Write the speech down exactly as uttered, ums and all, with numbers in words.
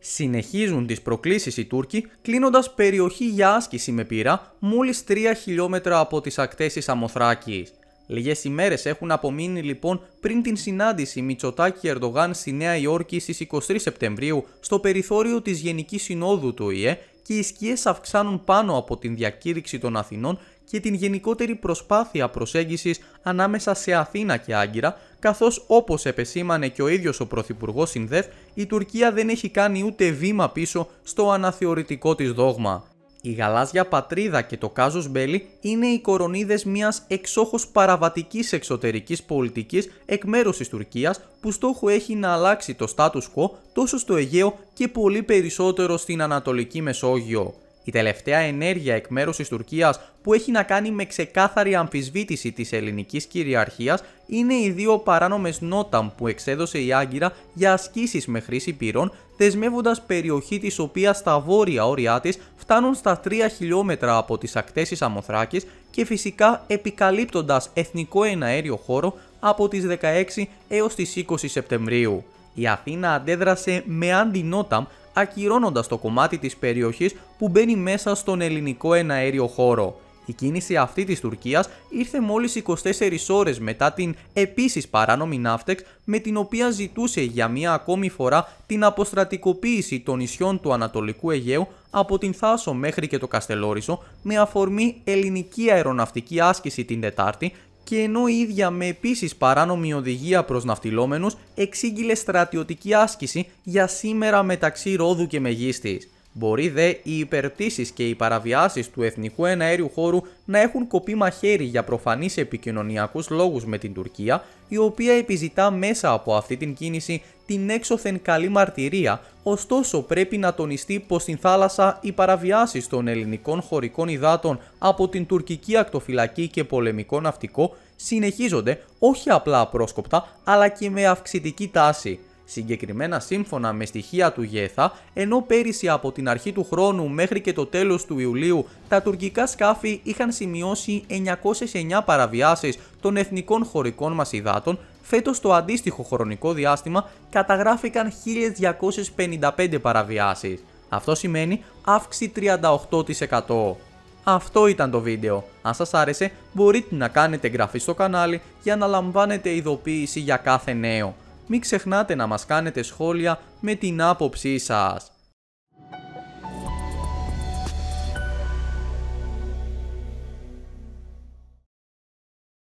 Συνεχίζουν τις προκλήσεις οι Τούρκοι, κλείνοντας περιοχή για άσκηση με πύρα μόλις τρία χιλιόμετρα από τις ακτές της Σαμοθράκης. Λίγες ημέρες έχουν απομείνει λοιπόν πριν την συνάντηση Μητσοτάκη-Ερντογάν στη Νέα Υόρκη στις είκοσι τρεις Σεπτεμβρίου στο περιθώριο της Γενικής Συνόδου του Ο Η Ε και οι σκιές αυξάνουν πάνω από την διακήρυξη των Αθηνών και την γενικότερη προσπάθεια προσέγγισης ανάμεσα σε Αθήνα και Άγκυρα, καθώς όπως επεσήμανε και ο ίδιος ο Πρωθυπουργός Συνδεύ, η Τουρκία δεν έχει κάνει ούτε βήμα πίσω στο αναθεωρητικό της δόγμα. Η γαλάζια πατρίδα και το κάζος μπέλι είναι οι κορονίδες μιας εξόχως παραβατικής εξωτερικής πολιτικής εκ μέρους της Τουρκίας που στόχο έχει να αλλάξει το status quo τόσο στο Αιγαίο και πολύ περισσότερο στην Ανατολική Μεσόγειο. Η τελευταία ενέργεια εκ μέρους της Τουρκίας που έχει να κάνει με ξεκάθαρη αμφισβήτηση της ελληνικής κυριαρχίας είναι οι δύο παράνομες νόταμ που εξέδωσε η Άγκυρα για ασκήσεις με χρήση πυρών, δεσμεύοντας περιοχή της οποίας τα βόρεια όρια της φτάνουν στα τρία χιλιόμετρα από τις ακτές της Σαμοθράκης και φυσικά επικαλύπτοντας εθνικό εναέριο χώρο από τις δεκαέξι έως τις είκοσι Σεπτεμβρίου. Η Αθήνα αντέδρασε με αντι-νόταμ, ακυρώνοντας το κομμάτι της περιοχής που μπαίνει μέσα στον ελληνικό εναέριο χώρο. Η κίνηση αυτή της Τουρκίας ήρθε μόλις είκοσι τέσσερις ώρες μετά την επίσης παράνομη Ναύτεξ, με την οποία ζητούσε για μία ακόμη φορά την αποστρατικοποίηση των νησιών του Ανατολικού Αιγαίου από την Θάσο μέχρι και το Καστελόρισο, με αφορμή ελληνική αεροναυτική άσκηση την Τετάρτη, και ενώ η ίδια με επίσης παράνομη οδηγία προς ναυτιλόμενους εξήγηλε στρατιωτική άσκηση για σήμερα μεταξύ Ρόδου και Μεγίστης. Μπορεί δε οι υπερπτήσεις και οι παραβιάσεις του εθνικού εναέριου χώρου να έχουν κοπεί μαχαίρι για προφανείς επικοινωνιακούς λόγους με την Τουρκία, η οποία επιζητά μέσα από αυτή την κίνηση την έξωθεν καλή μαρτυρία, ωστόσο πρέπει να τονιστεί πως στην θάλασσα οι παραβιάσεις των ελληνικών χωρικών υδάτων από την τουρκική ακτοφυλακή και πολεμικό ναυτικό συνεχίζονται όχι απλά απρόσκοπτα αλλά και με αυξητική τάση. Συγκεκριμένα σύμφωνα με στοιχεία του ΓΕΘΑ, ενώ πέρυσι από την αρχή του χρόνου μέχρι και το τέλος του Ιουλίου τα τουρκικά σκάφη είχαν σημειώσει εννιακόσιες εννιά παραβιάσεις των εθνικών χωρικών μας υδάτων, φέτος το αντίστοιχο χρονικό διάστημα καταγράφηκαν χίλια διακόσιες πενήντα πέντε παραβιάσεις. Αυτό σημαίνει αύξηση τριάντα οκτώ τοις εκατό. Αυτό ήταν το βίντεο. Αν σας άρεσε μπορείτε να κάνετε εγγραφή στο κανάλι για να λαμβάνετε ειδοποίηση για κάθε νέο. Μην ξεχνάτε να μας κάνετε σχόλια με την άποψή σας.